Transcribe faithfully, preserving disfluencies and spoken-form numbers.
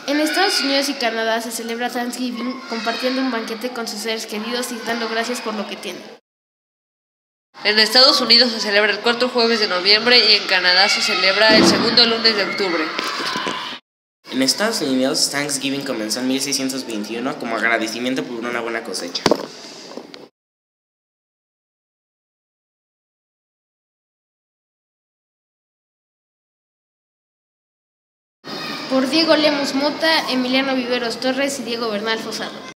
En Estados Unidos y Canadá se celebra Thanksgiving compartiendo un banquete con sus seres queridos y dando gracias por lo que tienen. En Estados Unidos se celebra el cuarto jueves de noviembre y en Canadá se celebra el segundo lunes de octubre. En Estados Unidos, Thanksgiving comenzó en mil seiscientos veintiuno como agradecimiento por una buena cosecha. Por Diego Lemus Mota, Emiliano Viveros Torres y Diego Bernal Fosado.